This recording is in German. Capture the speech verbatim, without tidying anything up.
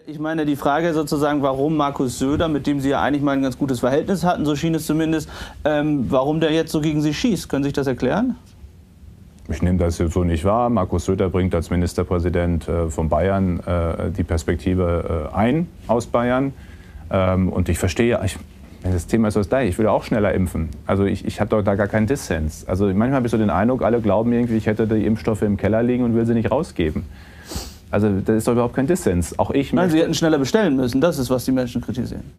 Ich meine, die Frage sozusagen, warum Markus Söder, mit dem Sie ja eigentlich mal ein ganz gutes Verhältnis hatten, so schien es zumindest, ähm, warum der jetzt so gegen Sie schießt. Können Sie sich das erklären? Ich nehme das so nicht wahr. Markus Söder bringt als Ministerpräsident äh, von Bayern äh, die Perspektive äh, ein aus Bayern. Ähm, und ich verstehe, ich, das Thema ist das gleiche, ich würde auch schneller impfen. Also ich, ich habe doch da gar keinen Dissens. Also manchmal habe ich so den Eindruck, alle glauben irgendwie, ich hätte die Impfstoffe im Keller liegen und will sie nicht rausgeben. Also das ist doch überhaupt kein Dissens. Auch ich Nein, Sie hätten schneller bestellen müssen. Das ist, was die Menschen kritisieren.